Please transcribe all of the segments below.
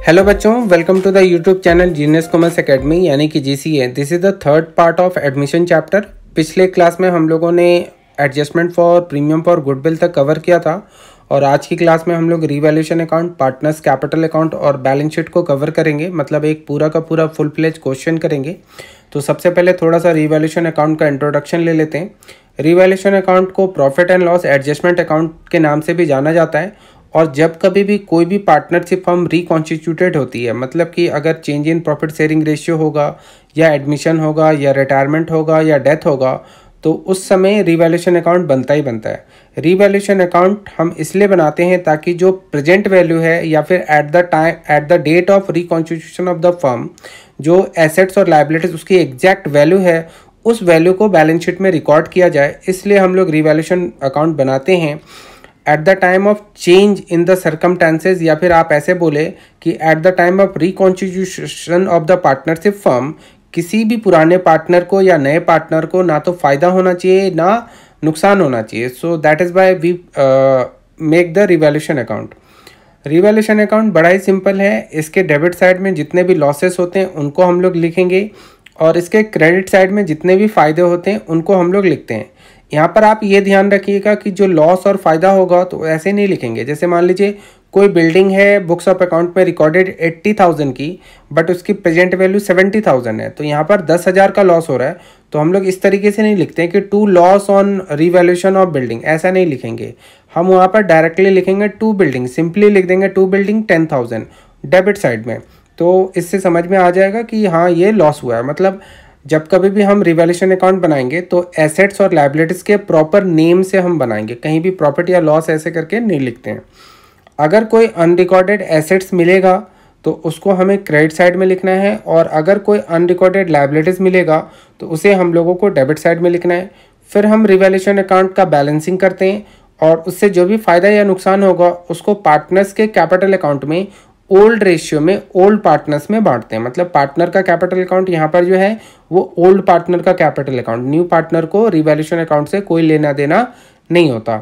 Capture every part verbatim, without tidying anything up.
Hello बच्चों, welcome to the YouTube channel Genius Commerce Academy यानी कि G C A. This is the third part of admission chapter. पिछले class में हम लोगों ने adjustment for premium for goodwill तक कवर किया था और आज की क्लास में हम लोग revaluation account, partners capital account और बैलेंस शीट को कवर करेंगे। मतलब एक पूरा का पूरा फुल फ्लेज क्वेश्चन करेंगे। तो सबसे पहले थोड़ा सा रीवैल्यूएशन अकाउंट का इंट्रोडक्शन ले लेते हैं। रीवैल्यूएशन अकाउंट को profit and loss adjustment account के नाम से भी जाना जाता है। और जब कभी भी कोई भी पार्टनरशिप फर्म रिकॉन्स्टिट्यूटेड होती है, मतलब कि अगर change in profit sharing ratio होगा या एडमिशन होगा या रिटायरमेंट होगा या डेथ होगा, तो उस समय रीवैल्यूएशन अकाउंट बनता ही बनता है। रीवैल्यूएशन अकाउंट हम इसलिए बनाते हैं ताकि जो प्रेजेंट वैल्यू है या फिर at the time at the date of reconstitution of the firm जो एसेट्स और लायबिलिटीज उसकी एग्जैक्ट वैल्यू है, उस वैल्यू को बैलेंस शीट में रिकॉर्ड किया जाए। इसलिए हम लोग रीवैल्यूएशन अकाउंट बनाते हैं at the time of change in the circumstances, या फिर आप ऐसे बोले कि at the time of reconstitution of the partnership firm किसी भी पुराने पार्टनर को या नए पार्टनर को ना तो फायदा होना चाहिए ना नुकसान होना चाहिए। So that is why we make the revaluation account. Revaluation account बड़ा ही सिंपल है। इसके डेबिट साइड में जितने भी लॉसेस होते हैं उनको हम लोग लिखेंगे और इसके क्रेडिट साइड में जितने भी फायदे होते हैं उनको हम लोग लिखते हैं। यहाँ पर आप ये ध्यान रखिएगा कि जो लॉस और फायदा होगा तो ऐसे नहीं लिखेंगे। जैसे मान लीजिए कोई बिल्डिंग है बुक्स ऑफ अकाउंट में रिकॉर्डेड एट्टी थाउजेंड की, बट उसकी प्रेजेंट वैल्यू सेवेंटी थाउजेंड है, तो यहाँ पर दस हज़ार का लॉस हो रहा है। तो हम लोग इस तरीके से नहीं लिखते हैं कि to loss on revaluation of building, ऐसा नहीं लिखेंगे। हम वहाँ पर डायरेक्टली लिखेंगे टू बिल्डिंग, सिंपली लिख देंगे to building ten thousand debit side में। तो इससे समझ में आ जाएगा कि हाँ ये लॉस हुआ है। मतलब जब कभी भी हम रिवैल्यूएशन अकाउंट बनाएंगे तो एसेट्स और लायबिलिटीज़ के प्रॉपर नेम से हम बनाएंगे, कहीं भी प्रॉफिट या लॉस ऐसे करके नहीं लिखते हैं। अगर कोई अनरिकॉर्डेड एसेट्स मिलेगा तो उसको हमें क्रेडिट साइड में लिखना है, और अगर कोई अनरिकॉर्डेड लायबिलिटीज़ मिलेगा तो उसे हम लोगों को डेबिट साइड में लिखना है। फिर हम रिवैल्यूएशन अकाउंट का बैलेंसिंग करते हैं और उससे जो भी फ़ायदा या नुकसान होगा उसको पार्टनर्स के कैपिटल अकाउंट में ओल्ड रेशियो में ओल्ड पार्टनर्स में बांटते हैं। मतलब पार्टनर का कैपिटल अकाउंट यहाँ पर जो है वो ओल्ड पार्टनर का कैपिटल अकाउंट, न्यू पार्टनर को रिवैल्यूएशन अकाउंट से कोई लेना देना नहीं होता।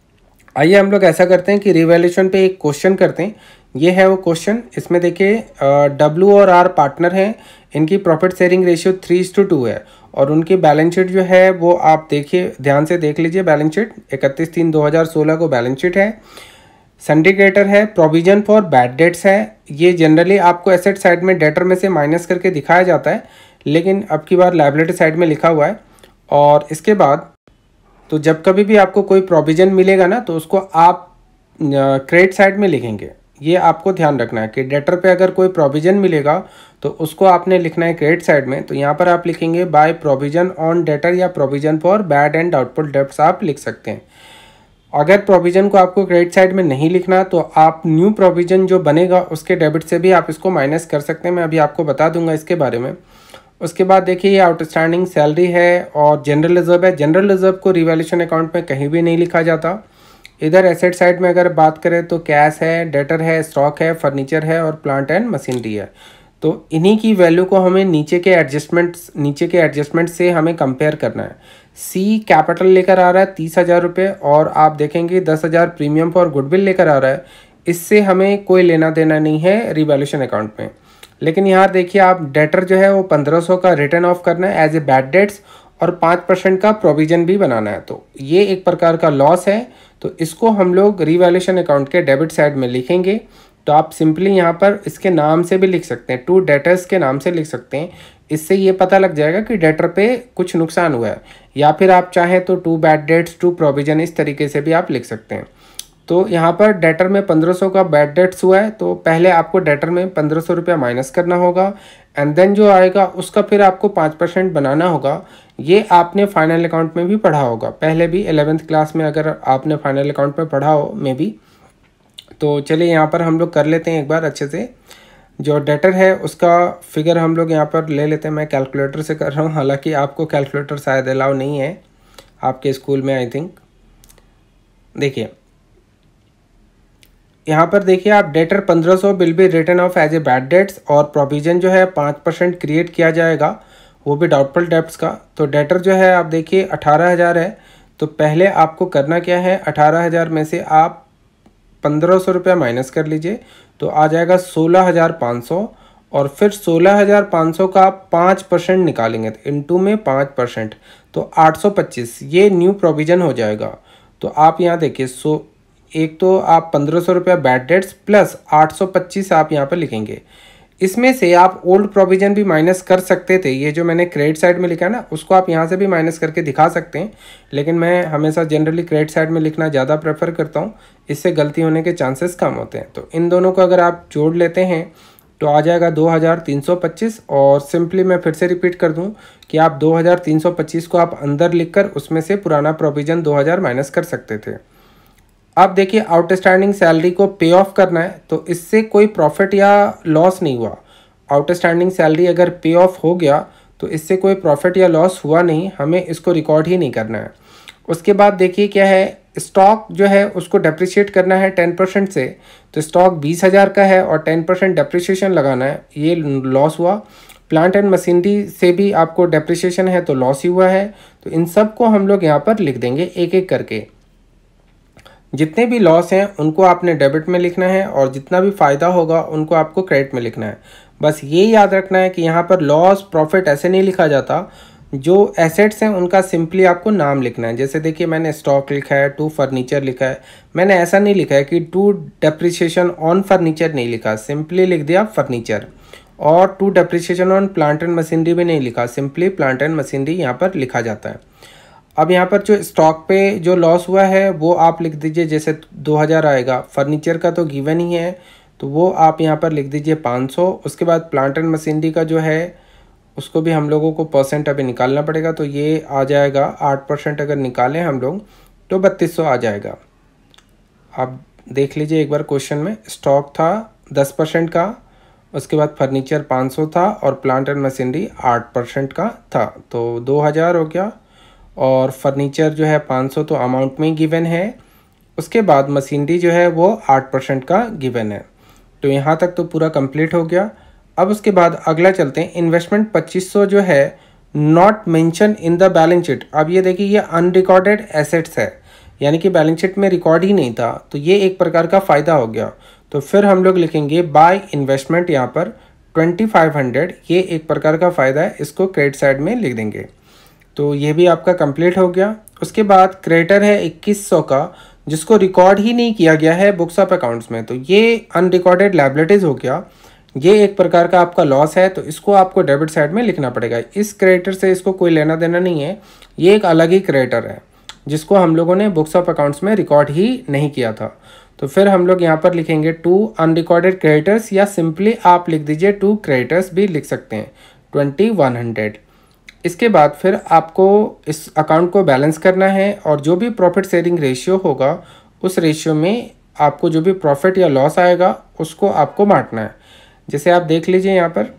आइए हम लोग ऐसा करते हैं कि रिवैल्यूएशन पे एक क्वेश्चन करते हैं। ये है वो क्वेश्चन। इसमें देखिए डब्ल्यू और आर पार्टनर हैं, इनकी profit sharing ratio three is to two to two उनकी बैलेंस शीट जो है वो आप देखिए, ध्यान से देख लीजिए। बैलेंस शीट इकतीस तीन दो हज़ार सोलह को बैलेंस शीट है। सिंडिकेटर है, प्रोविजन फॉर बैड डेट्स है। ये जनरली आपको एसेट साइड में डेटर में से माइनस करके दिखाया जाता है, लेकिन अब की बार लायबिलिटी साइड में लिखा हुआ है। और इसके बाद तो जब कभी भी आपको कोई प्रोविजन मिलेगा ना तो उसको आप क्रेडिट साइड में लिखेंगे। ये आपको ध्यान रखना है कि डेटर पे अगर कोई प्रोविजन मिलेगा तो उसको आपने लिखना है क्रेडिट साइड में। तो यहाँ पर आप लिखेंगे बाय प्रोविजन ऑन डेटर या provision for bad and doubtful debts आप लिख सकते हैं। अगर प्रोविज़न को आपको क्रेडिट साइड में नहीं लिखना तो आप न्यू प्रोविज़न जो बनेगा उसके डेबिट से भी आप इसको माइनस कर सकते हैं। मैं अभी आपको बता दूंगा इसके बारे में। उसके बाद देखिए ये आउटस्टैंडिंग सैलरी है और जनरल रिजर्व है। जनरल रिजर्व को रिवैल्यूएशन अकाउंट में कहीं भी नहीं लिखा जाता। इधर एसेट साइड में अगर बात करें तो कैश है, डेटर है, स्टॉक है, फर्नीचर है और प्लांट एंड मशीनरी है। तो इन्हीं की वैल्यू को हमें नीचे के एडजस्टमेंट्स नीचे के एडजस्टमेंट से हमें कंपेयर करना है। सी कैपिटल लेकर आ रहा है तीस हज़ार रुपये और आप देखेंगे दस हज़ार प्रीमियम फॉर गुडविल लेकर आ रहा है। इससे हमें कोई लेना देना नहीं है रिवैल्यूएशन अकाउंट में। लेकिन यहाँ देखिए आप डेटर जो है वो पंद्रह सौ का रिटर्न ऑफ करना है एज ए बैड डेट्स और पाँच परसेंट का प्रोविजन भी बनाना है। तो ये एक प्रकार का लॉस है, तो इसको हम लोग रिवैल्यूएशन अकाउंट के डेबिट साइड में लिखेंगे। तो आप सिंपली यहाँ पर इसके नाम से भी लिख सकते हैं, टू डेटर्स के नाम से लिख सकते हैं। इससे ये पता लग जाएगा कि डेटर पे कुछ नुकसान हुआ है, या फिर आप चाहें तो to bad debts to provision, इस तरीके से भी आप लिख सकते हैं। तो यहाँ पर डेटर में पंद्रह सौ का बैड डेट्स हुआ है, तो पहले आपको डेटर में पंद्रह सौ रुपया माइनस करना होगा एंड देन जो आएगा उसका फिर आपको पाँच परसेंट बनाना होगा। ये आपने फाइनल अकाउंट में भी पढ़ा होगा पहले भी, एलेवेंथ क्लास में अगर आपने फाइनल अकाउंट में पढ़ा हो मे बी। तो चलिए यहाँ पर हम लोग कर लेते हैं एक बार अच्छे से। जो डेटर है उसका फिगर हम लोग यहाँ पर ले लेते हैं। मैं कैलकुलेटर से कर रहा हूँ, हालांकि आपको कैलकुलेटर शायद अलाउ नहीं है आपके स्कूल में, आई थिंक। देखिए यहाँ पर देखिए आप डेटर पंद्रह सौ will be written off as a bad debts और प्रोविजन जो है पाँच परसेंट क्रिएट किया जाएगा, वो भी डाउटफुल डेट्स का। तो डेटर जो है आप देखिए अठारह हज़ार है, तो पहले आपको करना क्या है, अठारह हज़ार में से आप पंद्रह सौ रुपया माइनस कर लीजिए तो आ जाएगा सोलह हज़ार पाँच सौ, और फिर सोलह हज़ार पाँच सौ का आप पाँच परसेंट निकालेंगे तो इनटू में पाँच परसेंट तो आठ सौ पच्चीस, ये न्यू प्रोविज़न हो जाएगा। तो आप यहाँ देखिए, सो एक तो आप पंद्रह सौ रुपया बैड डेट्स प्लस आठ सौ पच्चीस आप यहाँ पर लिखेंगे। इसमें से आप ओल्ड प्रोविज़न भी माइनस कर सकते थे, ये जो मैंने क्रेडिट साइड में लिखा है ना उसको आप यहाँ से भी माइनस करके दिखा सकते हैं, लेकिन मैं हमेशा जनरली क्रेडिट साइड में लिखना ज़्यादा प्रेफर करता हूँ, इससे गलती होने के चांसेस कम होते हैं। तो इन दोनों को अगर आप जोड़ लेते हैं तो आ जाएगा दो हज़ार तीन सौ पच्चीस, और सिंपली मैं फिर से रिपीट कर दूं कि आप दो हज़ार तीन सौ पच्चीस को आप अंदर लिखकर उसमें से पुराना प्रोविज़न दो हज़ार माइनस कर सकते थे। अब देखिए, आउटस्टैंडिंग सैलरी को पे ऑफ करना है तो इससे कोई प्रॉफिट या लॉस नहीं हुआ। आउटस्टैंडिंग सैलरी अगर पे ऑफ हो गया तो इससे कोई प्रॉफिट या लॉस हुआ नहीं, हमें इसको रिकॉर्ड ही नहीं करना है। उसके बाद देखिए क्या है, स्टॉक जो है उसको डेप्रिशिएट करना है टेन परसेंट से, तो स्टॉक बीस हज़ार का है और टेन परसेंट डेप्रिशिएशन लगाना है, ये लॉस हुआ। प्लांट एंड मशीनरी से भी आपको डेप्रिशिएशन है तो लॉस ही हुआ है। तो इन सब को हम लोग यहाँ पर लिख देंगे एक एक करके। जितने भी लॉस हैं उनको आपने डेबिट में लिखना है और जितना भी फ़ायदा होगा उनको आपको क्रेडिट में लिखना है। बस ये याद रखना है कि यहाँ पर लॉस प्रॉफिट ऐसे नहीं लिखा जाता, जो एसेट्स हैं उनका सिंपली आपको नाम लिखना है। जैसे देखिए, मैंने स्टॉक लिखा है, टू फर्नीचर लिखा है, मैंने ऐसा नहीं लिखा है कि टू डेप्रिसिएशन ऑन फर्नीचर नहीं लिखा, सिंपली लिख दिया फर्नीचर। और to depreciation on plant and machinery भी नहीं लिखा, सिंपली प्लांट एंड मशीनरी यहाँ पर लिखा जाता है। अब यहाँ पर जो स्टॉक पे जो लॉस हुआ है वो आप लिख दीजिए, जैसे दो हज़ार आएगा, फर्नीचर का तो गिवन ही है तो वो आप यहाँ पर लिख दीजिए पाँच सौ। उसके बाद प्लांट एंड मशीनरी का जो है उसको भी हम लोगों को परसेंट अभी निकालना पड़ेगा, तो ये आ जाएगा आठ परसेंट अगर निकालें हम लोग तो बत्तीस सौ आ जाएगा। आप देख लीजिए एक बार क्वेश्चन में, स्टॉक था दस परसेंट का, उसके बाद फर्नीचर पाँच सौ था और प्लांट एंड मशीनरी आठ परसेंट का था, तो दो हज़ार हो गया। और फर्नीचर जो है पाँच सौ तो अमाउंट में गिवन है, उसके बाद मशीनरी जो है वो आठ परसेंट का गिवन है। तो यहाँ तक तो पूरा कंप्लीट हो गया। अब उसके बाद अगला चलते हैं, इन्वेस्टमेंट पच्चीस सौ जो है not mention in the balance sheet. अब ये देखिए, ये अनरिकॉर्डेड एसेट्स है, यानी कि बैलेंस शीट में रिकॉर्ड ही नहीं था, तो ये एक प्रकार का फ़ायदा हो गया। तो फिर हम लोग लिखेंगे बाय इन्वेस्टमेंट यहाँ पर ट्वेंटी फाइव हंड्रेड, ये एक प्रकार का फ़ायदा है, इसको क्रेडिट साइड में लिख देंगे। तो ये भी आपका कंप्लीट हो गया। उसके बाद क्रेडिटर है इक्कीस सौ का, जिसको रिकॉर्ड ही नहीं किया गया है बुक्स ऑफ अकाउंट्स में, तो ये अनरिकॉर्डेड लायबिलिटीज़ हो गया, ये एक प्रकार का आपका लॉस है, तो इसको आपको डेबिट साइड में लिखना पड़ेगा। इस क्रेडिटर से इसको कोई लेना देना नहीं है, ये एक अलग ही क्रेडिटर है जिसको हम लोगों ने बुक्स ऑफ अकाउंट्स में रिकॉर्ड ही नहीं किया था। तो फिर हम लोग यहाँ पर लिखेंगे टू अनरिकॉर्डेड क्रेडिटर्स, या सिंपली आप लिख दीजिए टू क्रेडिटर्स भी लिख सकते हैं, ट्वेंटी वन हंड्रेड। इसके बाद फिर आपको इस अकाउंट को बैलेंस करना है और जो भी प्रॉफिट शेयरिंग रेशियो होगा उस रेशियो में आपको जो भी प्रॉफिट या लॉस आएगा उसको आपको बांटना है। जैसे आप देख लीजिए, यहाँ पर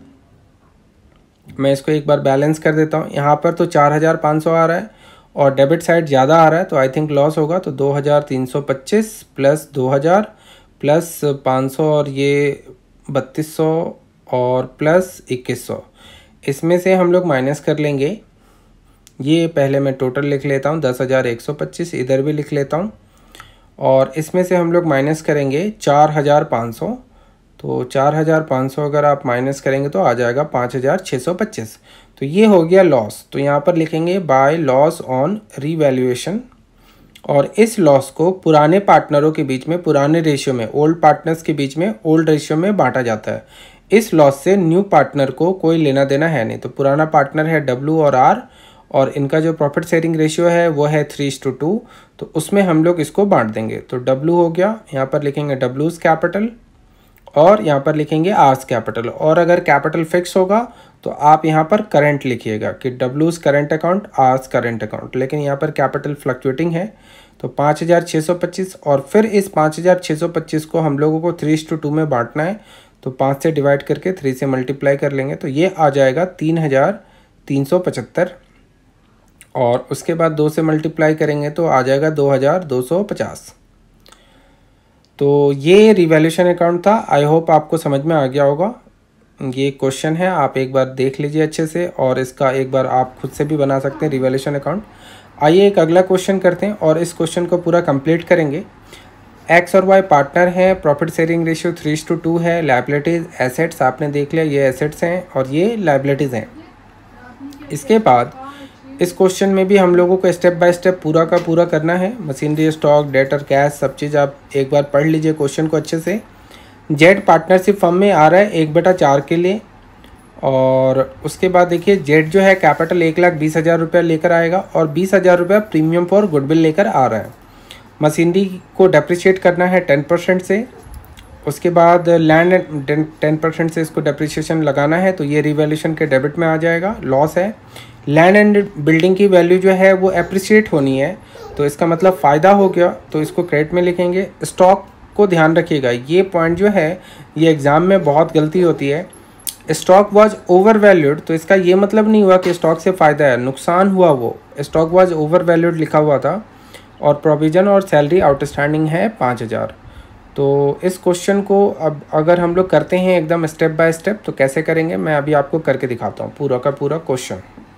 मैं इसको एक बार बैलेंस कर देता हूँ। यहाँ पर तो चार हज़ार पाँच सौ आ रहा है और डेबिट साइड ज़्यादा आ रहा है, तो आई थिंक लॉस होगा। तो दो हज़ार तीन सौ पच्चीस प्लस दो हज़ार प्लस पाँच सौ और ये बत्तीस सौ और प्लस इक्कीस सौ, इसमें से हम लोग माइनस कर लेंगे। ये पहले मैं टोटल लिख लेता हूँ, दस हज़ार एक सौ पच्चीस इधर भी लिख लेता हूँ, और इसमें से हम लोग माइनस करेंगे चार हज़ार पाँच सौ। तो चार हज़ार पाँच सौ अगर आप माइनस करेंगे तो आ जाएगा पाँच हज़ार छः सौ पच्चीस। तो ये हो गया लॉस। तो यहाँ पर लिखेंगे बाय लॉस ऑन रीवैल्यूएशन, और इस लॉस को पुराने पार्टनरों के बीच में पुराने रेशियो में, ओल्ड पार्टनर्स के बीच में ओल्ड रेशियो में बांटा जाता है। इस लॉस से न्यू पार्टनर को कोई लेना देना है नहीं। तो पुराना पार्टनर है डब्ल्यू और आर, और इनका जो प्रॉफिट शेयरिंग रेशियो है वो है थ्री इस टू टू, तो उसमें हम लोग इसको बांट देंगे। तो डब्ल्यू हो गया, यहाँ पर लिखेंगे डब्ल्यूज कैपिटल, और यहाँ पर लिखेंगे आर्स कैपिटल। और अगर कैपिटल फिक्स होगा तो आप यहाँ पर करंट लिखिएगा कि डब्ल्यूज current account, R's current account, लेकिन यहाँ पर कैपिटल फ्लक्चुएटिंग है। तो पाँच हज़ार छः सौ पच्चीस, और फिर इस पाँच हज़ार छः सौ पच्चीस को हम लोगों को थ्री इस टू टू में बांटना है। तो पाँच से डिवाइड करके थ्री से मल्टीप्लाई कर लेंगे, तो ये आ जाएगा तीन हज़ार तीन सौ पचहत्तर, और उसके बाद दो से मल्टीप्लाई करेंगे तो आ जाएगा दो हज़ार दो सौ पचास। तो ये रिवैल्यूएशन अकाउंट था। आई होप आपको समझ में आ गया होगा। ये क्वेश्चन है, आप एक बार देख लीजिए अच्छे से, और इसका एक बार आप खुद से भी बना सकते हैं रिवैल्यूएशन अकाउंट। आइए एक अगला क्वेश्चन करते हैं और इस क्वेश्चन को पूरा कंप्लीट करेंगे। एक्स और वाई पार्टनर हैं, profit sharing ratio three two two है। लाइबिलिटीज़ एसेट्स आपने देख लिया, ये एसेट्स हैं और ये लाइबिलिटीज़ हैं। इसके बाद इस क्वेश्चन में भी हम लोगों को स्टेप बाय स्टेप पूरा का पूरा करना है। मशीनरी, स्टॉक, डेटर, कैश, सब चीज़ आप एक बार पढ़ लीजिए क्वेश्चन को अच्छे से। जेड पार्टनरशिप फर्म में आ रहा है एक बटा चार के लिए, और उसके बाद देखिए जेड जो है कैपिटल एक लाख बीस हज़ार रुपया लेकर आएगा और बीस हज़ार रुपया प्रीमियम फॉर गुडविल लेकर आ रहा है। मशीनरी को डेप्रिशिएट करना है टेन परसेंट से, उसके बाद लैंड टेन परसेंट से इसको डेप्रिसिएशन लगाना है, तो ये रिवैल्यूएशन के डेबिट में आ जाएगा, लॉस है। लैंड एंड बिल्डिंग की वैल्यू जो है वो एप्रिशिएट होनी है, तो इसका मतलब फ़ायदा हो गया, तो इसको क्रेडिट में लिखेंगे। स्टॉक को ध्यान रखिएगा, ये पॉइंट जो है ये एग्ज़ाम में बहुत गलती होती है। स्टॉक वाज ओवर वैल्यूड, तो इसका ये मतलब नहीं हुआ कि स्टॉक से फ़ायदा है, नुकसान हुआ। वो स्टॉक वाज ओवर वैल्यूड लिखा हुआ था, और प्रोविज़न और सैलरी आउटस्टैंडिंग है पाँच हज़ार। तो इस क्वेश्चन को अब अगर हम लोग करते हैं एकदम स्टेप बाय स्टेप, तो कैसे करेंगे मैं अभी आपको करके दिखाता हूँ पूरा का पूरा क्वेश्चन।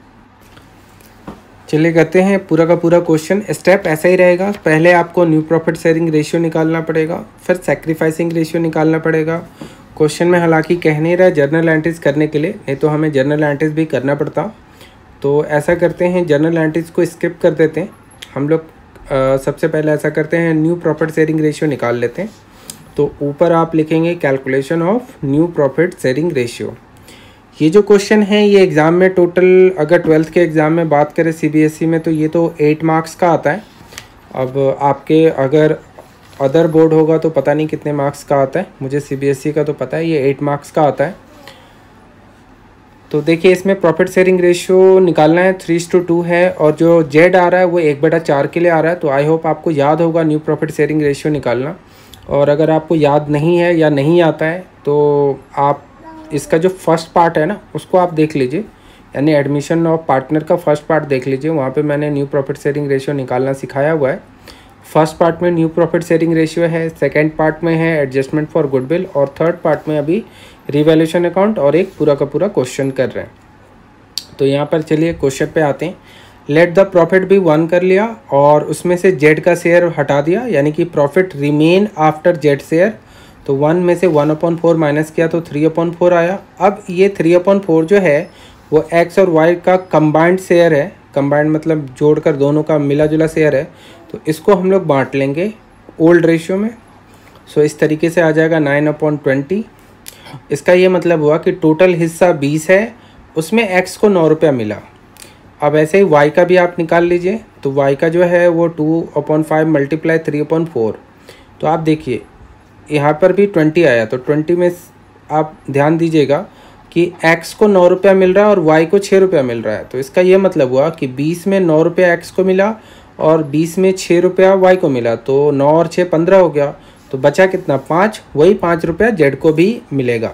चलिए करते हैं पूरा का पूरा क्वेश्चन। स्टेप ऐसा ही रहेगा, पहले आपको न्यू प्रॉफिट शेयरिंग रेशियो निकालना पड़ेगा, फिर सैक्रिफाइसिंग रेशियो निकालना पड़ेगा। क्वेश्चन में हालांकि कह नहीं रहा जर्नल एंट्रीज करने के लिए, नहीं तो हमें जर्नल एंट्रीज भी करना पड़ता। तो ऐसा करते हैं, जर्नल एंट्रीज को स्किप कर देते हैं हम लोग। सबसे पहले ऐसा करते हैं, न्यू प्रॉफिट शेयरिंग रेशियो निकाल लेते हैं। तो ऊपर आप लिखेंगे calculation of new profit sharing ratio. ये जो क्वेश्चन है ये एग्ज़ाम में टोटल, अगर ट्वेल्थ के एग्ज़ाम में बात करें सीबीएसई में, तो ये तो एट मार्क्स का आता है। अब आपके अगर अदर बोर्ड होगा तो पता नहीं कितने मार्क्स का आता है, मुझे सीबीएसई का तो पता है ये एट मार्क्स का आता है। तो देखिए इसमें प्रॉफिट शेयरिंग रेशियो निकालना है, थ्री टू टू है, और जो जेड आ रहा है वो एक बटा चार के लिए आ रहा है। तो आई होप आपको याद होगा न्यू प्रॉफिट शेयरिंग रेशियो निकालना, और अगर आपको याद नहीं है या नहीं आता है तो आप इसका जो फर्स्ट पार्ट है ना उसको आप देख लीजिए, यानी एडमिशन ऑफ पार्टनर का फर्स्ट पार्ट देख लीजिए, वहाँ पे मैंने न्यू प्रॉफिट शेयरिंग रेशियो निकालना सिखाया हुआ है। फर्स्ट पार्ट में न्यू प्रॉफिट शेयरिंग रेशियो है, सेकंड पार्ट में है एडजस्टमेंट फॉर गुडविल, और थर्ड पार्ट में अभी रिवैल्यूएशन अकाउंट और एक पूरा का पूरा क्वेश्चन कर रहे हैं। तो यहाँ पर चलिए क्वेश्चन पे आते हैं। लेट द प्रॉफिट भी वन कर लिया और उसमें से जेड का शेयर हटा दिया, यानी कि profit remain after Z share. तो वन में से वन अपॉन फोर माइनस किया तो थ्री अपॉन फोर आया। अब ये थ्री अपॉन फोर जो है वो एक्स और वाई का कंबाइंड शेयर है, कंबाइंड मतलब जोड़कर दोनों का मिला जुला शेयर है। तो इसको हम लोग बांट लेंगे ओल्ड रेशियो में। सो इस तरीके से आ जाएगा नाइन अपॉन ट्वेंटी। इसका ये मतलब हुआ कि टोटल हिस्सा बीस है, उसमें एक्स को नौ रुपया मिला। अब ऐसे ही वाई का भी आप निकाल लीजिए, तो वाई का जो है वो two upon five multiply three upon four. तो आप देखिए यहाँ पर भी ट्वेंटी आया, तो ट्वेंटी में आप ध्यान दीजिएगा कि x को नौ रुपया मिल रहा है और y को छः रुपया मिल रहा है। तो इसका ये मतलब हुआ कि बीस में नौ रुपया x को मिला और बीस में छः रुपया y को मिला, तो नौ और छः पंद्रह हो गया। तो बचा कितना, पाँच, वही पाँच रुपया z को भी मिलेगा।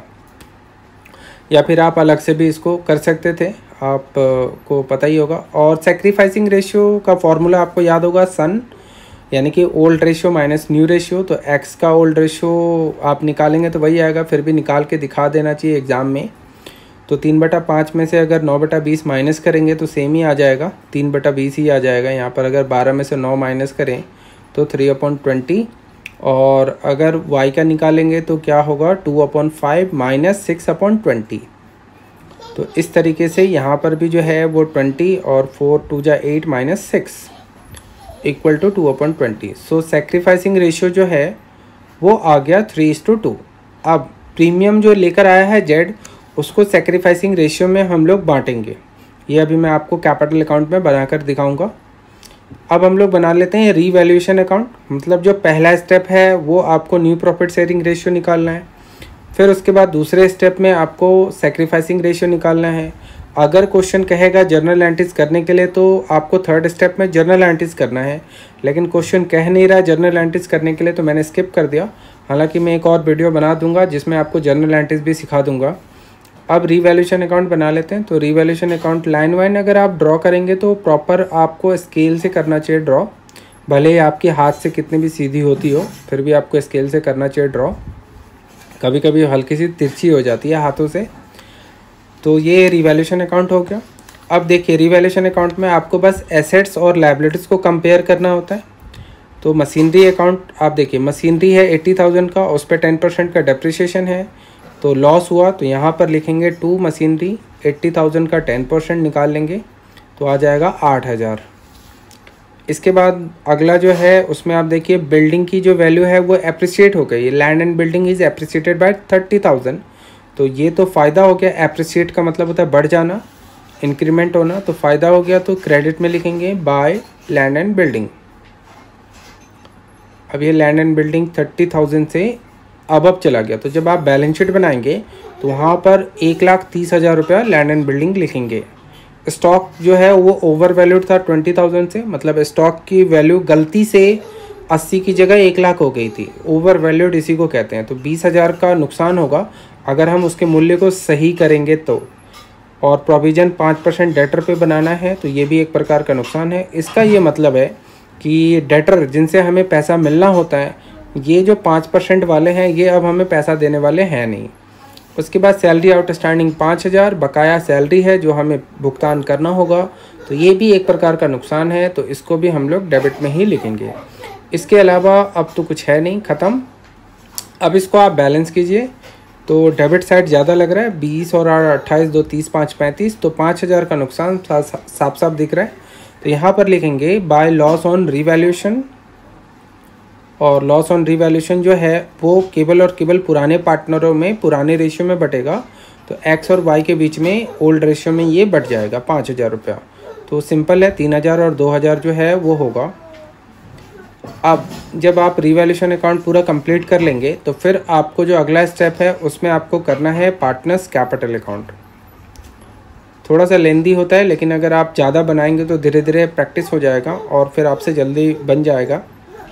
या फिर आप अलग से भी इसको कर सकते थे, आप को पता ही होगा। और सेक्रीफाइसिंग रेशियो का फॉर्मूला आपको याद होगा, सन यानी कि old ratio minus new ratio. तो x का ओल्ड रेशियो आप निकालेंगे तो वही आएगा, फिर भी निकाल के दिखा देना चाहिए एग्ज़ाम में। तो तीन बटा पाँच में से अगर नौ बटा बीस माइनस करेंगे तो सेम ही आ जाएगा, तीन बटा बीस ही आ जाएगा। यहाँ पर अगर बारह में से नौ माइनस करें तो थ्री अपॉन ट्वेंटी, और अगर y का निकालेंगे तो क्या होगा, two upon five minus six upon twenty. तो इस तरीके से यहाँ पर भी जो है वो ट्वेंटी और फोर टू जा eight minus six equal to two upon twenty. So sacrificing ratio जो है वो आ गया थ्री इज टू टू। अब प्रीमियम जो लेकर आया है जेड, उसको सेक्रीफाइसिंग रेशियो में हम लोग बांटेंगे। ये अभी मैं आपको कैपिटल अकाउंट में बनाकर दिखाऊंगा। अब हम लोग बना लेते हैं रीवैल्यूएशन अकाउंट। मतलब जो पहला स्टेप है वो आपको न्यू प्रॉफिट शेयरिंग रेशियो निकालना है, फिर उसके बाद दूसरे स्टेप में आपको सेक्रीफाइसिंग रेशियो निकालना है। अगर क्वेश्चन कहेगा जर्नल एंट्रीज करने के लिए तो आपको थर्ड स्टेप में जर्नल एंट्रीज करना है, लेकिन क्वेश्चन कह नहीं रहा जर्नल एंट्रीज करने के लिए तो मैंने स्किप कर दिया। हालांकि मैं एक और वीडियो बना दूंगा जिसमें आपको जर्नल एंट्रीज भी सिखा दूंगा। अब रीवैल्यूएशन अकाउंट बना लेते हैं। तो रीवैल्यूएशन अकाउंट लाइन वाइन अगर आप ड्रॉ करेंगे तो प्रॉपर आपको स्केल से करना चाहिए ड्रॉ, भले ही आपके हाथ से कितनी भी सीधी होती हो फिर भी आपको स्केल से करना चाहिए ड्रॉ। कभी कभी हल्की सी तिरछी हो जाती है हाथों से। तो ये रिवैल्यूएशन अकाउंट हो गया। अब देखिए रिवैल्यूएशन अकाउंट में आपको बस एसेट्स और लायबिलिटीज़ को कंपेयर करना होता है। तो मशीनरी अकाउंट आप देखिए, मशीनरी है एट्टी थाउजेंड का, उस पर टेन परसेंट का डेप्रिसिएशन है, तो लॉस हुआ तो यहाँ पर लिखेंगे टू मशीनरी, एट्टी थाउजेंड का टेन परसेंट निकाल लेंगे तो आ जाएगा आठ हज़ार। इसके बाद अगला जो है उसमें आप देखिए बिल्डिंग की जो वैल्यू है वो एप्रिसिएट हो गई, land and building is appreciated by thirty thousand. तो ये तो फ़ायदा हो गया, एप्रिसिएट का मतलब होता है बढ़ जाना, इंक्रीमेंट होना, तो फ़ायदा हो गया, तो क्रेडिट में लिखेंगे बाय लैंड एंड बिल्डिंग। अब ये land and building thirty thousand से अब अब चला गया, तो जब आप बैलेंस शीट बनाएंगे तो वहाँ पर एक लाख तीस हज़ार रुपया लैंड एंड बिल्डिंग लिखेंगे। स्टॉक जो है वो ओवर वैल्यूड था ट्वेंटी थाउजेंड से, मतलब स्टॉक की वैल्यू गलती से अस्सी की जगह एक लाख हो गई थी, ओवर वैल्यूड इसी को कहते हैं। तो बीस हज़ार का नुकसान होगा अगर हम उसके मूल्य को सही करेंगे तो। और प्रोविज़न पाँच परसेंट डेटर पे बनाना है, तो ये भी एक प्रकार का नुकसान है। इसका ये मतलब है कि डेटर जिनसे हमें पैसा मिलना होता है, ये जो पाँच परसेंट वाले हैं ये अब हमें पैसा देने वाले हैं नहीं। उसके बाद सैलरी आउटस्टैंडिंग पाँच हज़ार, बकाया सैलरी है जो हमें भुगतान करना होगा, तो ये भी एक प्रकार का नुकसान है, तो इसको भी हम लोग डेबिट में ही लिखेंगे। इसके अलावा अब तो कुछ है नहीं, ख़त्म। अब इसको आप बैलेंस कीजिए, तो डेबिट साइड ज़्यादा लग रहा है, बीस और अट्ठाईस, दो तीस, पाँच पैंतीस, तो पाँच हज़ार का नुकसान साफ साफ दिख रहा है। तो यहाँ पर लिखेंगे बाय लॉस ऑन रीवैल्यूएशन, और लॉस ऑन रीवैल्यूएशन जो है वो केवल और केवल पुराने पार्टनरों में पुराने रेशियो में बटेगा, तो एक्स और वाई के बीच में ओल्ड रेशियो में ये बट जाएगा पाँच हज़ार रुपया। तो सिंपल है, तीन हज़ार और दो हज़ार जो है वो होगा। अब जब आप रीवैल्यूएशन अकाउंट पूरा कंप्लीट कर लेंगे तो फिर आपको जो अगला स्टेप है उसमें आपको करना है पार्टनर्स कैपिटल अकाउंट। थोड़ा सा लेंदी होता है, लेकिन अगर आप ज़्यादा बनाएंगे तो धीरे धीरे प्रैक्टिस हो जाएगा और फिर आपसे जल्दी बन जाएगा।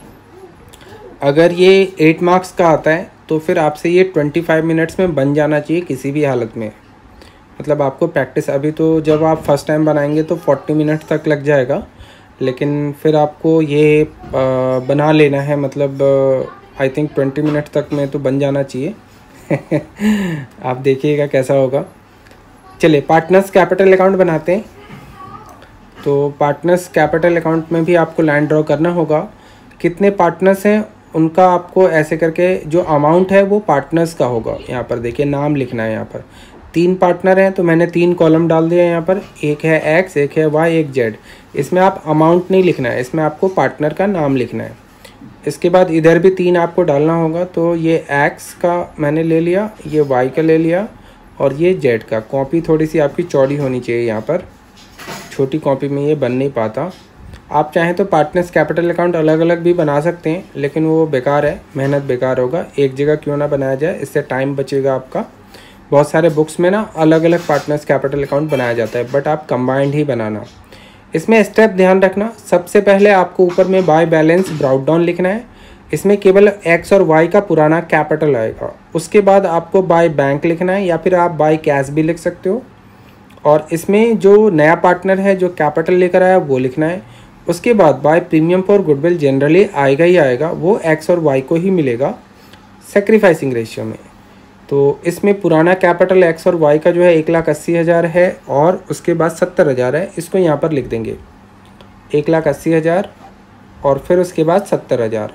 अगर ये एट मार्क्स का आता है तो फिर आपसे ये ट्वेंटी फाइव मिनट्स में बन जाना चाहिए किसी भी हालत में। मतलब आपको प्रैक्टिस, अभी तो जब आप फर्स्ट टाइम बनाएंगे तो फोर्टी मिनट तक लग जाएगा, लेकिन फिर आपको ये आ, बना लेना है, मतलब आई थिंक ट्वेंटी मिनट तक में तो बन जाना चाहिए। आप देखिएगा कैसा होगा। चलिए पार्टनर्स कैपिटल अकाउंट बनाते हैं। तो पार्टनर्स कैपिटल अकाउंट में भी आपको लाइन ड्रॉ करना होगा। कितने पार्टनर्स हैं उनका आपको ऐसे करके जो अमाउंट है वो पार्टनर्स का होगा। यहाँ पर देखिए नाम लिखना है। यहाँ पर तीन पार्टनर हैं तो मैंने तीन कॉलम डाल दिया यहाँ पर, एक है एक्स, एक है वाई, एक जेड। इसमें आप अमाउंट नहीं लिखना है, इसमें आपको पार्टनर का नाम लिखना है। इसके बाद इधर भी तीन आपको डालना होगा, तो ये एक्स का मैंने ले लिया, ये वाई का ले लिया और ये जेड का। कॉपी थोड़ी सी आपकी चौड़ी होनी चाहिए, यहाँ पर छोटी कॉपी में ये बन नहीं पाता। आप चाहें तो पार्टनर्स कैपिटल अकाउंट अलग अलग भी बना सकते हैं, लेकिन वो बेकार है, मेहनत बेकार होगा। एक जगह क्यों ना बनाया जाए, इससे टाइम बचेगा आपका। बहुत सारे बुक्स में ना अलग अलग पार्टनर्स कैपिटल अकाउंट बनाया जाता है, बट आप कंबाइंड ही बनाना। इसमें स्टेप ध्यान रखना, सबसे पहले आपको ऊपर में बाय बैलेंस ब्राउट डाउन लिखना है। इसमें केवल एक्स और वाई का पुराना कैपिटल आएगा। उसके बाद आपको बाय बैंक लिखना है, या फिर आप बाय कैश भी लिख सकते हो। और इसमें जो नया पार्टनर है जो कैपिटल लेकर आया वो लिखना है। उसके बाद by premium for goodwill generally आएगा ही आएगा, वो एक्स और वाई को ही मिलेगा सेक्रीफाइसिंग रेशियो में। तो इसमें पुराना कैपिटल एक्स और वाई का जो है एक लाख अस्सी हज़ार है, और उसके बाद सत्तर हज़ार है, इसको यहाँ पर लिख देंगे। एक लाख अस्सी हज़ार और फिर उसके बाद सत्तर हज़ार।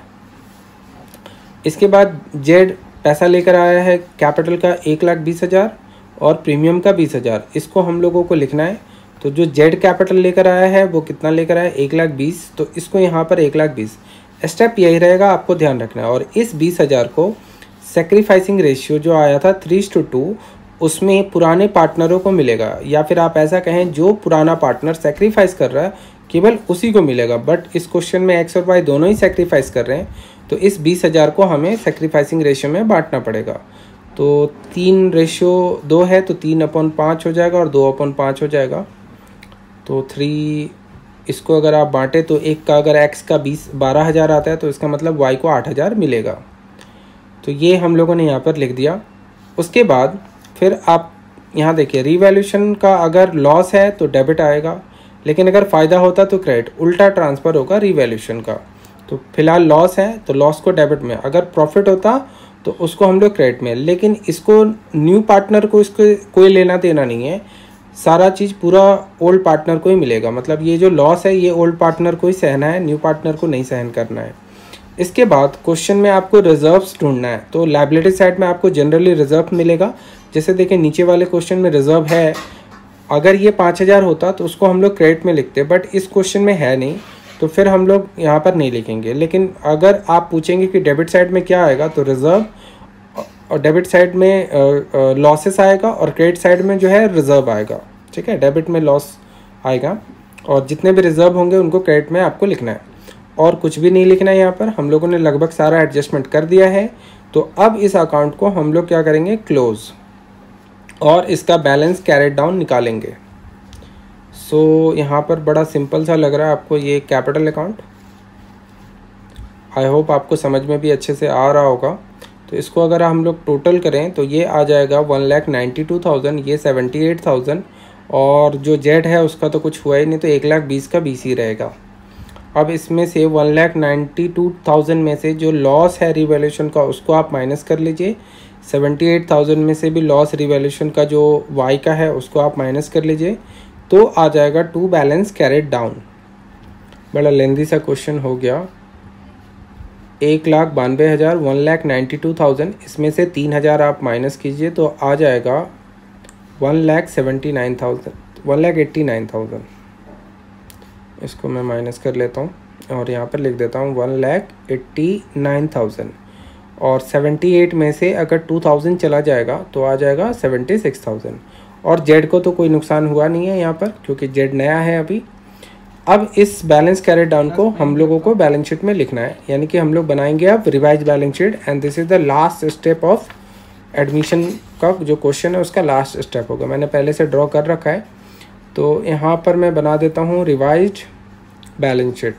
इसके बाद जेड पैसा लेकर आया है कैपिटल का एक लाख बीस हज़ार और प्रीमियम का बीस हज़ार, इसको हम लोगों को लिखना है। तो जो जेड कैपिटल लेकर आया है वो कितना लेकर आया है, एक लाख बीस, तो इसको यहाँ पर एक लाख बीस। स्टेप यही रहेगा, आपको ध्यान रखना है। और इस बीस हज़ार को सेक्रीफाइसिंग रेशियो जो आया था थ्री टू टू, उसमें पुराने पार्टनरों को मिलेगा, या फिर आप ऐसा कहें जो पुराना पार्टनर सेक्रीफाइस कर रहा है केवल उसी को मिलेगा। बट इस क्वेश्चन में एक्स और वाई दोनों ही सेक्रीफाइस कर रहे हैं, तो इस बीस हज़ार को हमें सेक्रीफाइसिंग रेशियो में बांटना पड़ेगा। तो तीन रेशियो दो है, तो तीन अपॉन पाँच हो जाएगा और दो अपॉन पाँच हो जाएगा। तो थ्री, इसको अगर आप बांटे तो एक का अगर एक्स का बीस बारह हज़ार आता है तो इसका मतलब वाई को आठ हज़ार मिलेगा। तो ये हम लोगों ने यहाँ पर लिख दिया। उसके बाद फिर आप यहाँ देखिए, रीवैल्यूएशन का अगर लॉस है तो डेबिट आएगा, लेकिन अगर फ़ायदा होता तो क्रेडिट, उल्टा ट्रांसफ़र होगा रीवैल्यूएशन का। तो फिलहाल लॉस है तो लॉस को डेबिट में, अगर प्रॉफिट होता तो उसको हम लोग क्रेडिट में। लेकिन इसको न्यू पार्टनर को इसको कोई लेना देना नहीं है, सारा चीज़ पूरा ओल्ड पार्टनर को ही मिलेगा। मतलब ये जो लॉस है ये ओल्ड पार्टनर को ही सहना है, न्यू पार्टनर को नहीं सहन करना है। इसके बाद क्वेश्चन में आपको रिजर्व्स ढूंढना है, तो लायबिलिटी साइड में आपको जनरली रिजर्व मिलेगा। जैसे देखें नीचे वाले क्वेश्चन में रिजर्व है, अगर ये पाँच हज़ार होता तो उसको हम लोग क्रेडिट में लिखते, बट इस क्वेश्चन में है नहीं तो फिर हम लोग यहाँ पर नहीं लिखेंगे। लेकिन अगर आप पूछेंगे कि डेबिट साइड में क्या आएगा, तो रिजर्व और डेबिट साइड में लॉसेस आएगा और क्रेडिट साइड में जो है रिजर्व आएगा। ठीक है, डेबिट में लॉस आएगा और जितने भी रिजर्व होंगे उनको क्रेडिट में आपको लिखना है, और कुछ भी नहीं लिखना है। यहाँ पर हम लोगों ने लगभग सारा एडजस्टमेंट कर दिया है। तो अब इस अकाउंट को हम लोग क्या करेंगे, क्लोज, और इसका बैलेंस कैरेट डाउन निकालेंगे। सो so, यहाँ पर बड़ा सिंपल सा लग रहा है आपको ये कैपिटल अकाउंट। आई होप आपको समझ में भी अच्छे से आ रहा होगा। तो इसको अगर हम लोग टोटल करें तो ये आ जाएगा one lakh ninety two thousand, ये सेवेंटी एट थाउजेंड, और जो जेड है उसका तो कुछ हुआ ही नहीं, तो एक लाख बीस का बीस ही रहेगा। अब इसमें से one lakh ninety two thousand में से जो लॉस है रिवैल्यूएशन का उसको आप माइनस कर लीजिए। सेवेंटी एट थाउजेंड में से भी लॉस रिवैल्यूएशन का जो वाई का है उसको आप माइनस कर लीजिए, तो आ जाएगा टू बैलेंस कैरेट डाउन। बड़ा लेंदी सा क्वेश्चन हो गया। एक लाख बानवे हज़ार, one lakh ninety two thousand, इसमें से तीन हज़ार आप माइनस कीजिए तो आ जाएगा one lakh seventy nine thousand, one lakh eighty nine thousand. इसको मैं माइनस कर लेता हूँ और यहाँ पर लिख देता हूँ one lakh eighty nine thousand, और सेवेंटी एट में से अगर टू थाउजेंड चला जाएगा तो आ जाएगा सेवेंटी सिक्स थाउजेंड। और जेड को तो कोई नुकसान हुआ नहीं है यहाँ पर, क्योंकि जेड नया है अभी। अब इस बैलेंस कैरेट डाउन को हम लोगों को बैलेंस शीट में लिखना है, यानी कि हम लोग बनाएंगे अब revise balance sheet, and this is the last step of admission का जो क्वेश्चन है उसका लास्ट स्टेप होगा। मैंने पहले से ड्रॉ कर रखा है, तो यहाँ पर मैं बना देता हूँ रिवाइज्ड बैलेंस शीट।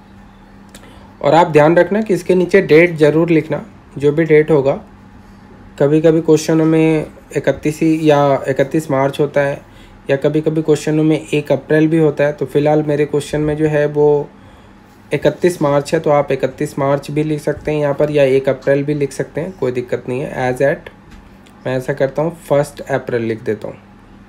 और आप ध्यान रखना कि इसके नीचे डेट ज़रूर लिखना, जो भी डेट होगा। कभी कभी क्वेश्चनों में इकतीस या इकतीस मार्च होता है, या कभी कभी क्वेश्चनों में एक अप्रैल भी होता है। तो फिलहाल मेरे क्वेश्चन में जो है वो इकतीस मार्च है, तो आप इकतीस मार्च भी लिख सकते हैं यहाँ पर, या एक अप्रैल भी लिख सकते हैं, कोई दिक्कत नहीं है। एज एट मैं ऐसा करता हूँ फर्स्ट अप्रैल लिख देता हूँ।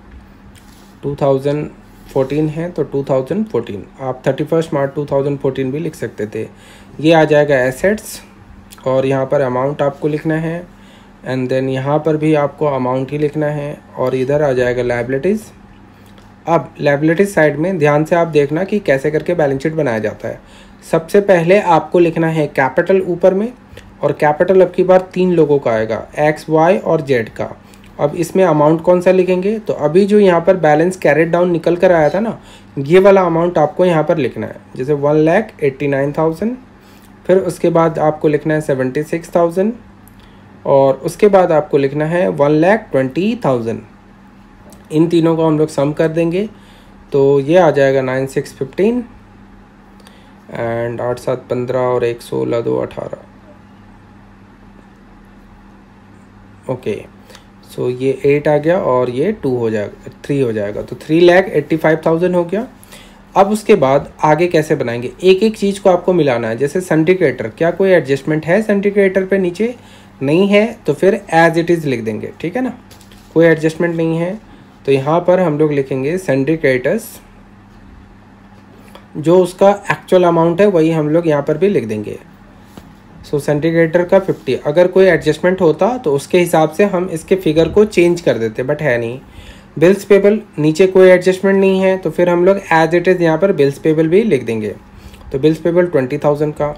टू थाउजेंड फोर्टीन है तो टू थाउजेंड फोर्टीन, आप thirty first March two thousand fourteen भी लिख सकते थे। ये आ जाएगा एसेट्स, और यहाँ पर अमाउंट आपको लिखना है, एंड देन यहाँ पर भी आपको अमाउंट ही लिखना है, और इधर आ जाएगा लायबिलिटीज़। अब लायबिलिटीज साइड में ध्यान से आप देखना कि कैसे करके बैलेंस शीट बनाया जाता है। सबसे पहले आपको लिखना है कैपिटल ऊपर में, और कैपिटल अब की बार तीन लोगों का आएगा, एक्स वाई और जेड का। अब इसमें अमाउंट कौन सा लिखेंगे, तो अभी जो यहाँ पर बैलेंस कैरेट डाउन निकल कर आया था ना, ये वाला अमाउंट आपको यहाँ पर लिखना है। जैसे one lakh eighty nine thousand, फिर उसके बाद आपको लिखना है सेवेंटी सिक्स थाउजेंड, और उसके बाद आपको लिखना है वन लैख ट्वेंटी थाउजेंड। इन तीनों को हम लोग सम कर देंगे तो ये आ जाएगा नाइन सिक्स फिफ्टीन, एंड आठ सात पंद्रह और एक सोलह दो अठारह। ओके, सो ये एट आ गया और ये टू हो जाएगा, थ्री हो जाएगा, तो three lakh eighty five thousand हो गया। अब उसके बाद आगे कैसे बनाएंगे, एक एक चीज़ को आपको मिलाना है। जैसे सिंडिकेटर, क्या कोई एडजस्टमेंट है सिंडिकेटर पे नीचे? नहीं है, तो फिर एज इट इज़ लिख देंगे, ठीक है ना, कोई एडजस्टमेंट नहीं है। तो यहाँ पर हम लोग लिखेंगे सिंडिकेटर्स, जो उसका एक्चुअल अमाउंट है वही हम लोग यहाँ पर भी लिख देंगे। सो सिंडिकेटर का फिफ्टी, अगर कोई एडजस्टमेंट होता तो उसके हिसाब से हम इसके फिगर को चेंज कर देते, बट है नहीं। बिल्स पेबल, नीचे कोई एडजस्टमेंट नहीं है, तो फिर हम लोग एज इट इज़ यहाँ पर बिल्स पेबल भी लिख देंगे। तो बिल्स पेबल ट्वेंटी थाउजेंड का।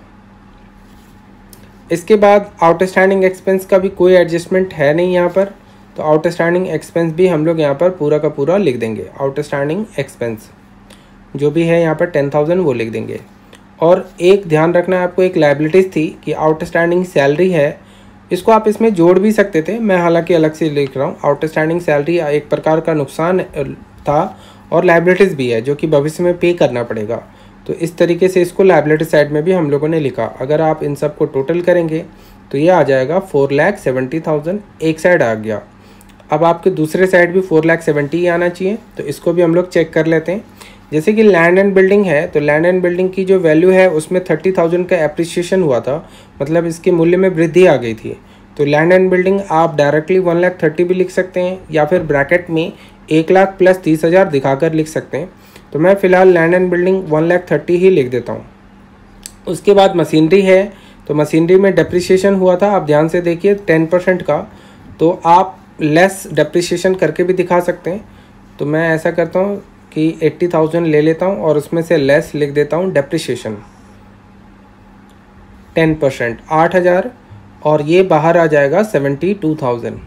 इसके बाद आउटस्टैंडिंग एक्सपेंस का भी कोई एडजस्टमेंट है नहीं यहाँ पर, तो आउटस्टैंडिंग एक्सपेंस भी हम लोग यहाँ पर पूरा का पूरा लिख देंगे। आउटस्टैंडिंग एक्सपेंस जो भी है यहाँ पर टेन थाउजेंड वो लिख देंगे। और एक ध्यान रखना है आपको, एक लायबिलिटीज़ थी कि आउटस्टैंडिंग सैलरी है, इसको आप इसमें जोड़ भी सकते थे, मैं हालांकि अलग से लिख रहा हूँ। आउटस्टैंडिंग सैलरी एक प्रकार का नुकसान था और लायबिलिटीज़ भी है जो कि भविष्य में पे करना पड़ेगा, तो इस तरीके से इसको लायबिलिटी साइड में भी हम लोगों ने लिखा। अगर आप इन सब को टोटल करेंगे तो ये आ जाएगा फोर लैख सेवेंटी थाउजेंड, एक साइड आ गया। अब आपके दूसरे साइड भी फोर लैख सेवेंटी ही आना चाहिए, तो इसको भी हम लोग चेक कर लेते हैं। जैसे कि लैंड एंड बिल्डिंग है, तो लैंड एंड बिल्डिंग की जो वैल्यू है उसमें थर्टी थाउजेंड का एप्रिसिएशन हुआ था, मतलब इसके मूल्य में वृद्धि आ गई थी। तो लैंड एंड बिल्डिंग आप डायरेक्टली वन लाख थर्टी भी लिख सकते हैं, या फिर ब्रैकेट में एक लाख प्लस तीस हज़ार दिखाकर लिख सकते हैं। तो मैं फ़िलहाल land and building one lakh thirty ही लिख देता हूँ। उसके बाद मशीनरी है, तो मशीनरी में डेप्रिसिएशन हुआ था, आप ध्यान से देखिए टेन परसेंट का, तो आप लेस डेप्रिसिएशन करके भी दिखा सकते हैं। तो मैं ऐसा करता हूँ कि एट्टी थाउजेंड ले लेता हूँ और उसमें से लेस लिख देता हूँ डेप्रिसिएशन टेन परसेंट आठ हज़ार, और ये बाहर आ जाएगा सेवेंटी टू थाउजेंड।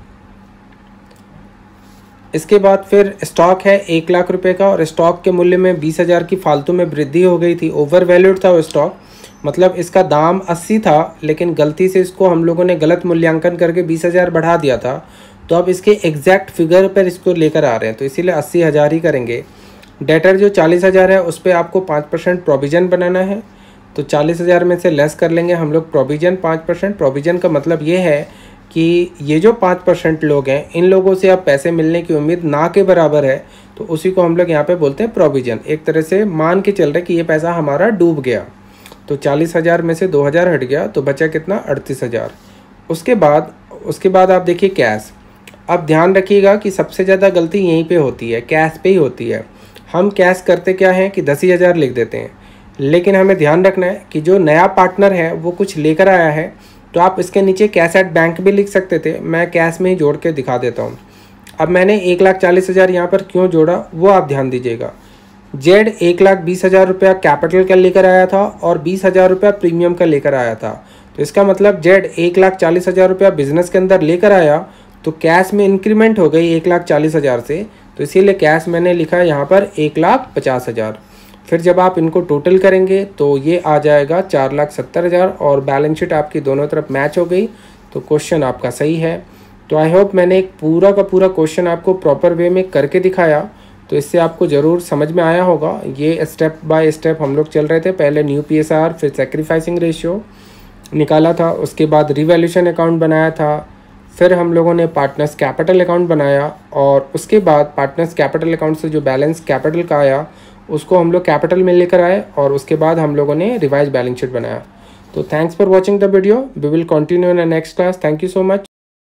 इसके बाद फिर स्टॉक है एक लाख रुपए का, और स्टॉक के मूल्य में बीस हज़ार की फालतू में वृद्धि हो गई थी, ओवर वैल्यूड था वो स्टॉक, मतलब इसका दाम अस्सी था लेकिन गलती से इसको हम लोगों ने गलत मूल्यांकन करके बीस हज़ार बढ़ा दिया था। तो अब इसके एग्जैक्ट फिगर पर इसको लेकर आ रहे हैं, तो इसीलिए अस्सी हज़ार ही करेंगे। डेटर जो चालीस हज़ार है उस पर आपको पाँच परसेंट प्रोविज़न बनाना है, तो चालीस हज़ार में से लेस कर लेंगे हम लोग प्रोविज़न पाँच परसेंट। प्रोविज़न का मतलब ये है कि ये जो पाँच परसेंट लोग हैं इन लोगों से अब पैसे मिलने की उम्मीद ना के बराबर है, तो उसी को हम लोग यहाँ पे बोलते हैं प्रोविज़न। एक तरह से मान के चल रहे कि ये पैसा हमारा डूब गया, तो चालीस हज़ार में से दो हज़ार हट गया, तो बचा कितना, अड़तीस हज़ार। उसके बाद उसके बाद आप देखिए कैश। अब ध्यान रखिएगा कि सबसे ज़्यादा गलती यहीं पे होती है, कैश पे ही होती है। हम कैश करते क्या है कि दस ही हज़ार लिख देते हैं, लेकिन हमें ध्यान रखना है कि जो नया पार्टनर है वो कुछ लेकर आया है, तो आप इसके नीचे कैश एट बैंक भी लिख सकते थे, मैं कैश में ही जोड़ के दिखा देता हूँ। अब मैंने एक लाख चालीस हज़ार यहाँ पर क्यों जोड़ा वो आप ध्यान दीजिएगा। जेड एक लाख बीस हज़ार रुपया कैपिटल का लेकर आया था और बीस हज़ार रुपया प्रीमियम का लेकर आया था, तो इसका मतलब जेड एक लाख चालीस हज़ार रुपया बिजनेस के अंदर लेकर आया, तो कैश में इंक्रीमेंट हो गई एक लाख चालीस हज़ार से, तो इसीलिए कैश मैंने लिखा है यहाँ पर एक लाख पचास हज़ार। फिर जब आप इनको टोटल करेंगे तो ये आ जाएगा चार लाख सत्तर हज़ार, और बैलेंस शीट आपकी दोनों तरफ मैच हो गई, तो क्वेश्चन आपका सही है। तो आई होप मैंने एक पूरा का पूरा क्वेश्चन आपको प्रॉपर वे में करके दिखाया, तो इससे आपको ज़रूर समझ में आया होगा। ये स्टेप बाय स्टेप हम लोग चल रहे थे, पहले न्यू पी एस आर, फिर सेक्रीफाइसिंग रेशियो निकाला था, उसके बाद रिवैल्यूएशन अकाउंट बनाया था, फिर हम लोगों ने पार्टनर्स कैपिटल अकाउंट बनाया, और उसके बाद पार्टनर्स कैपिटल अकाउंट से जो बैलेंस कैपिटल का आया उसको हम लोग कैपिटल में लेकर आए, और उसके बाद हम लोगों ने रिवाइज बैलेंस शीट बनाया। तो thanks for watching the video, we will continue in the next class. Thank you so much.